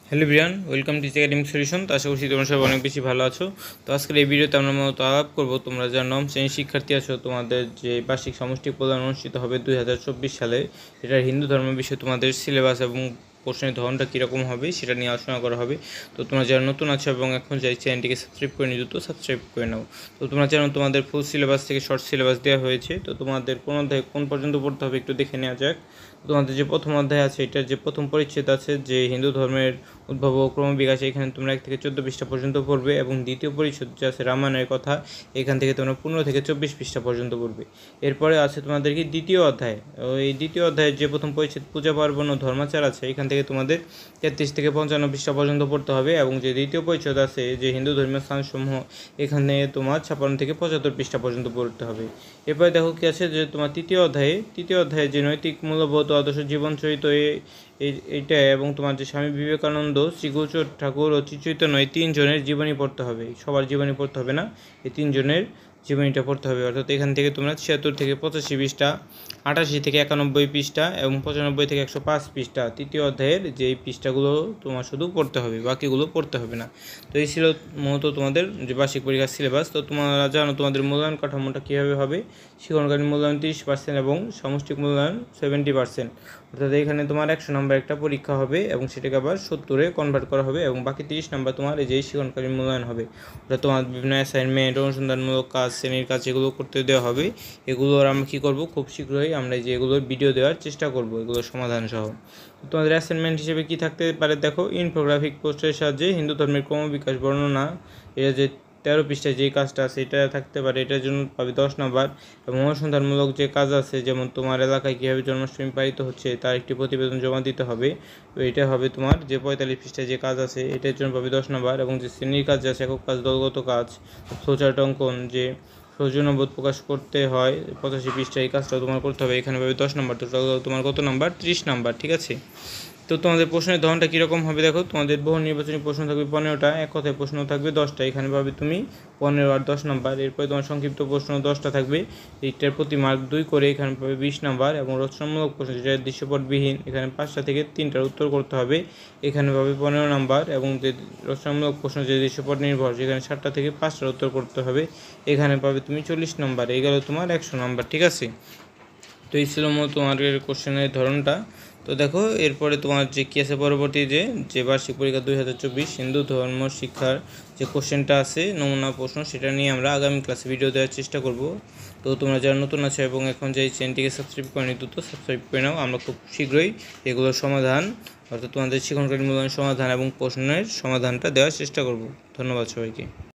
Hello everyone, welcome teach academic solution. তো আশা করছি তোমরা সবাই অনেক বেশি ভালো আছো। তো আজকের এই ভিডিওতে আমরা মূলত আলাপ করবো তোমরা যারা নবম শ্রেণীর শিক্ষার্থী আছো, তোমাদের যে বার্ষিক সামষ্টিক প্রদান অনুষ্ঠিত হবে 2024 সালে, এটার হিন্দু ধর্ম বিষয়ে তোমাদের সিলেবাস এবং প্রশ্নের ধরনটা কীরকম হবে সেটা নিয়ে আলোচনা করা হবে। তো তোমরা যারা নতুন আছো এবং এখন যাই চ্যানেলটিকে সাবস্ক্রাইব করে নিও, তো সাবস্ক্রাইব করে নাও। তো তোমরা জানো তোমাদের ফুল সিলেবাস থেকে শর্ট সিলেবাস দেওয়া হয়েছে। তো তোমাদের কোন অধ্যায় কোন পর্যন্ত পড়তে হবে একটু দেখে নেওয়া যাক। তোমাদের যে প্রথম অধ্যায় আছে, এটার যে প্রথম পরিচ্ছেদ আছে যে হিন্দু ধর্মের উদ্ভব ও ক্রমবিকাশ, এখানে তোমরা 1 থেকে 14 পৃষ্ঠা পর্যন্ত পড়বে, এবং দ্বিতীয় পরিচ্ছেদ যে আছে রামায়ণের কথা, এখান থেকে তোমরা 15 থেকে 24 পৃষ্ঠা পর্যন্ত পড়বে। এরপরে আছে তোমাদের কি দ্বিতীয় অধ্যায়। এই দ্বিতীয় অধ্যায়ের যে প্রথম পরিচ্ছেদ পূজা পার্বণ ও ধর্মাচার আছে, এখান থেকে তোমাদের 33 থেকে 55 পৃষ্ঠা পর্যন্ত পড়তে হবে। এবং যে দ্বিতীয় পরিচ্ছেদ আছে যে হিন্দু ধর্মীয় স্থানসমূহ, এখানে তোমার 56 থেকে 75 পৃষ্ঠা পর্যন্ত পড়তে হবে। এরপরে দেখো কি আছে যে তোমার তৃতীয় অধ্যায়ে যে নৈতিক মূল্যবোধ ও আদর্শ জীবন চরিত্র এইটা, এবং তোমার যে স্বামী বিবেকানন্দ, শ্রী গুরুচরণ ঠাকুর ও শ্রী চৈতন্য, এই 3 জনের জীবনী পড়তে হবে। সবার জীবনী পড়তে হবে না, এই 3 জনের জীবনীটা পড়তে হবে। অর্থাৎ এখান থেকে তোমরা 76 থেকে 85 পৃষ্ঠা, 88 থেকে 91 পৃষ্ঠা এবং 95 থেকে 105 পৃষ্ঠা তৃতীয় অধ্যায়ের যে পৃষ্ঠাগুলো তোমার শুধু পড়তে হবে, বাকিগুলো পড়তে হবে না। তো এই ছিল মূলত তোমাদের যে বার্ষিক পরীক্ষার সিলেবাস। তো তোমরা জানো তোমাদের মূল্যায়ন কাঠামোটা কীভাবে হবে। শিক্ষণকালীন মূল্যায়ন 30% এবং সামষ্টিক মূল্যায়ন 70%। অর্থাৎ এখানে তোমার 100 নম্বর একটা পরীক্ষা হবে এবং সেটাকে আবার 70-এ কনভার্ট করা হবে, এবং বাকি 30 নম্বর তোমার এই যে শিক্ষণকালীন মূল্যায়ন হবে। ওটা তোমার বিভিন্ন অ্যাসাইনমেন্ট, অনুসন্ধানমূলক কাজ, শ্রেণীর কাজ, এগুলো করতে দেওয়া হবে। এগুলোর আমরা কী করব, খুব শীঘ্রই আমরা যে এগুলোর ভিডিও দেওয়ার চেষ্টা করব, এগুলোর সমাধান সহ। তোমাদের অ্যাসাইনমেন্ট হিসেবে কী থাকতে পারে দেখো, ইনফোগ্রাফিক পোস্টারের সাহায্যে হিন্দু ধর্মের ক্রমবিকাশ বর্ণনা, এটা যে 13 পৃষ্ঠায় যেই কাজটা আছে এটা থাকতে পারে, এটার জন্য পাবে 10 নম্বর। এবং অনুসন্ধানমূলক যে কাজ আছে, যেমন তোমার এলাকায় কীভাবে জন্মাষ্টমী পালিত হচ্ছে তার একটি প্রতিবেদন জমা দিতে হবে, তো এটা হবে তোমার যে 45 পৃষ্ঠায় যে কাজ আছে, এটার জন্য পাবে 10 নম্বর। এবং যে শ্রেণীর কাজ আছে, একক কাজ, দলগত কাজ, ফ্লোচার্ট অঙ্কন, যে সৌজন্যবোধ প্রকাশ করতে হয় 85 পৃষ্ঠায়, এই কাজটা তোমার করতে হবে, এখানে পাবে 10 নম্বর। টোটাল তোমার কত নাম্বার, 30 নাম্বার, ঠিক আছে। তো তোমাদের প্রশ্নের ধরনটা কীরকম হবে দেখো, তোমাদের বহু নির্বাচনী প্রশ্ন থাকবে 15টা, এক কথায় প্রশ্ন থাকবে 10টা, এখানে পাবে তুমি 15 আর 10 নাম্বার। এরপরে তোমার সংক্ষিপ্ত প্রশ্ন 10টা থাকবে, এইটার প্রতি মার্ক 2 করে, এখানে পাবে 20 নাম্বার। এবং রচনামূলক প্রশ্ন যেটা দৃশ্যপটবিহীন, এখানে 5টা থেকে 3টার উত্তর করতে হবে, এখানে পাবে 15 নাম্বার। এবং যে রচনামূলক প্রশ্ন যে দৃশ্যপট নির্ভর, সেখানে 7টা থেকে 5টার উত্তর করতে হবে, এখানে পাবে তুমি 40 নাম্বার। এই গেল তোমার 100 নাম্বার, ঠিক আছে। তো এই ছিল তোমার কোশ্চেনের ধরনটা। তো দেখো এরপরে তোমার যে কী আছে, পরবর্তী যে বার্ষিক পরীক্ষা 2024 হিন্দু ধর্ম শিক্ষার যে কোশ্চেনটা আছে, নমুনা প্রশ্ন, সেটা নিয়ে আমরা আগামী ক্লাসে ভিডিও দেওয়ার চেষ্টা করব। তো তোমরা যারা নতুন আছো এবং এখন যে চ্যানেলটিকে সাবস্ক্রাইব করে নিত, তো সাবস্ক্রাইব করে নাও। আমরা খুব শীঘ্রই এগুলোর সমাধান, অর্থাৎ তোমাদের শিক্ষণকালীন মূল্যায়ন সমাধান এবং প্রশ্নের সমাধানটা দেওয়ার চেষ্টা করব। ধন্যবাদ সবাইকে।